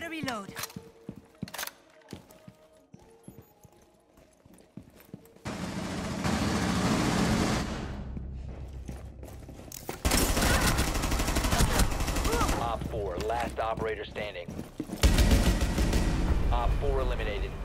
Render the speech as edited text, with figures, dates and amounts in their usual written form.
Gotta reload. Op 4, last operator standing. Op 4 eliminated.